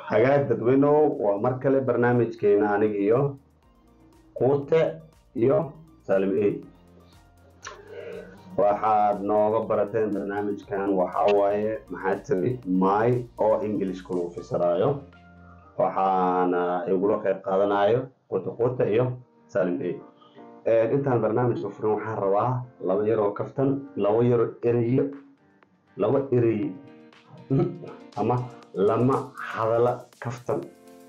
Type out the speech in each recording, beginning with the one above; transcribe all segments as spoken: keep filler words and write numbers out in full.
hagaag dadweynow waa mar kale barnaamijkeena aniga iyo quute iyo Salim A waxaad nooga barateen barnaamijkan waxaa waaye maxaa tiri my oo English ku lagu fasiraayo waxaana igula qayb qaadanayo quute quute iyo Salim A ee intaan barnaamijka furin waxaan rabaa laba yar oo kaftan laba yar eriyo laba eriyo ama lama hadala kaftan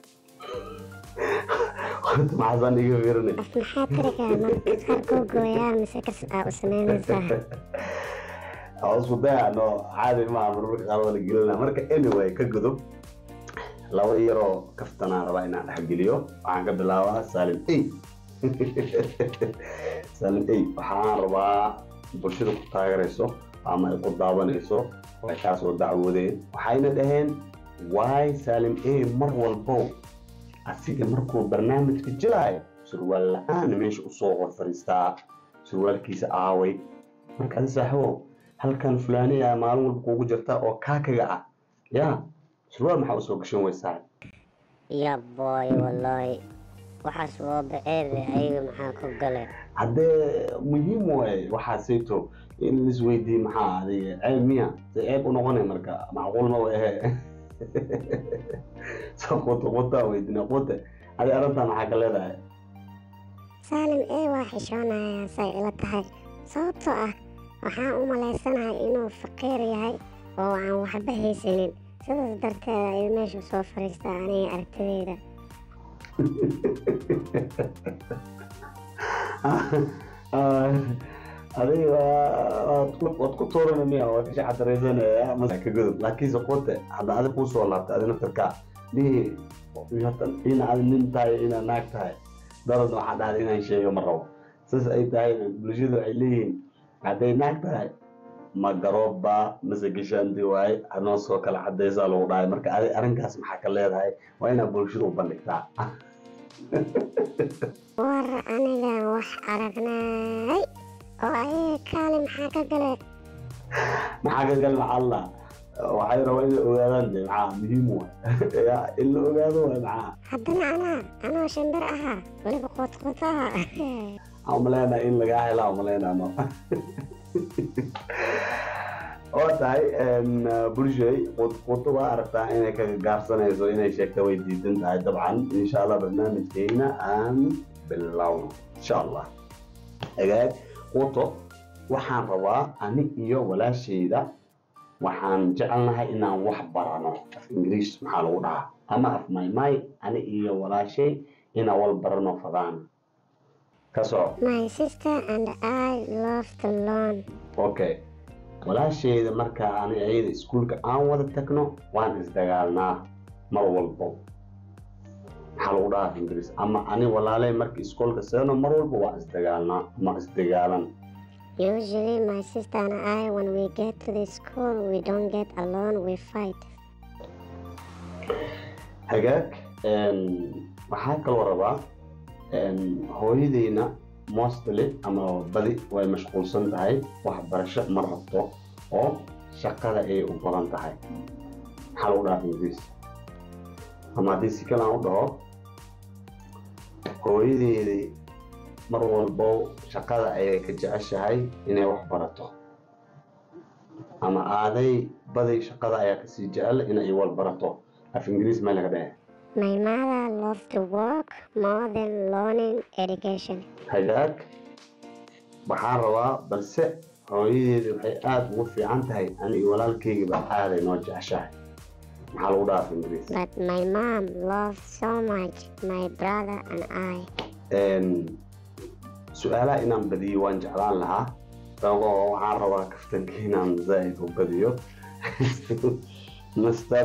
قلت مع ظني يغيرني maxaa tiriga marka qaarkoo gooyaa mise kas aa u samaynaysaa أعوذ بالله إنه عادي ما بروح قالوا لي قلنا مركا anyway كجذب لو يرو كفتنا ربعنا حق اليوم عن قبل لا سالم إي سالم إي وحان ربع بشرة تاجرسو أما يقول دعوان إيسو وكاس ودعوودين وحين دهين واي سالم إي مر والبو أسيق مركو برنامج كجلاي سروال الآن مش أصوغ فريستا سروال كيس آوي مركا سحو هل كان فلاني يا معلوم البقوق جرتا أو كاكا يا سروال محاو سوق شون ويساعد يا باي والله waxaas waa baceeb ayaga maxaa ku galay hadde muhiim way waxa sayto in isweydii maxaa adiga cilmiya sayb u noqonay marka macquul ma wahe saqoto qota weydina qota hadi arintan waxa ka leedahay Salim ee waa xishoonaya say ila tahay sababtoo ah waxaan u maleysanahay inuu faqiir yahay oo aan waxba haysanin sidaas darteed ay meesha soo fariistaa aniga aragtidayda adiga waad ku tooranaya waa ka shacdareysanaya ma ka gudub laakiin saqote hadda adiga ku soo laabtay adina tarka ni yatan ina aad nin tahay ina naag tahay darad waxa dhacay inaan sheego ma rabo saas ay tahay bulshada ay leeyihiin haday naag tahay ma garooba masagishan diwaay anoo soo kala cadeysa lagu dhaay marka adiga arinkaas maxaa ka leedahay waa ina bulshada u bandhigtaa war aniga wax aragnay oo ay kaalin maxaa ka galay maxaa ka galay Allah waxay rabaan in ogaadaan maxaa muhiim ah ya in la ogaado waa maxaa haddana ana anoo shanbar aha waliba qoot qootaha amaleena in laga helo amaleena ma oo tahay in bulshay qoot qooto waa aragtaa inay ka gaarsanayso inay sheegto way diidan tahay dabcan insha Allah barnaamijkeena aan bilaw insha Allah agaag qooto waxaan rabaa ani iyo walaashayda waxaan jecelnahay inaan wax barano af English maxaa lagu dhahaa ama af maymay ani iyo walaashay inaan wal barano fadaan kaso My sister and I love to learn. okay walaashayda marka aan ayada iskuulka aan wada tagno waan isdagaalnaa mar walbo maxaa lagu dhahaa af English ama ani walaalay marka iskuulka seeno mar walbo waan isdagaalnaa ma isdagaalan Usually my sister and I, when we get to the school, we don't get along, we fight. hagaag waxaa kaloo rabaa hooyadeyna mostly ama badi way mashquulsan tahay waxbarasho ma rabto oo shaqada ay u badan tahay maxaa lagu dhahaa English ama haddii si kale aan u dhaho hooyadeedii mar walbo shaqada ayay ka jeceshahay inay wax barato ama aaday badi shaqada ayaa kasii jecel inay wal barato af English ma laga dhahay My mother loves to work more than learning education. hagaag waxaan rabaa balse hooyadeedu waxay aad ugu fiican tahay aniga walaalkayga baa aaday noo jeceshahay maxaa lagu dhahaa af English But my mom loves so much my brother and I. su'aalaha inaan badiyo waan jeclaan lahaa sababtoo waxaan rabaa kaftanka inaan zaid u badiyo mister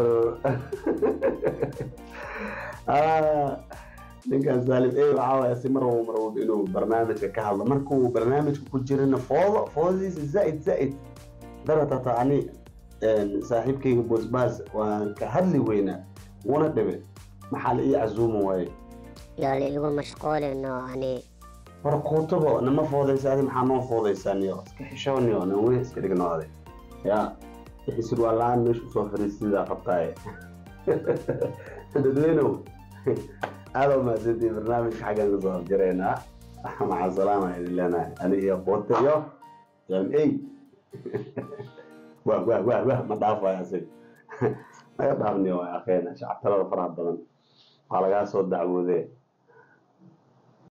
ah ninkan Salim ee waxa way si mar walba mar walba inuu barnaamijka ka hadlo markuu barnaamijka ku jirina foodo foodiis zaid zaid darata taani saaxiibkayga boosbaas waan ka hadli weyna wana dhabe maxaa la ii casuumo waay yaa la igu mashquulino ani warqootobo nama foodaysaadi maxaa noo foodaysaniyo iska xishooniyo na way iska dhignoode ya xisir walaan meesha soo fariisida qabtay dadweynow هذا ما زدي برنامج حاجة نظام جرينا مع السلامة لنا أنا يا قوتي يا جمعي واه واه واه واه ما ضعف يا سيد ما يضعفني يا أخينا شعب ترى الفرح بدن على قاس ودعوه ذي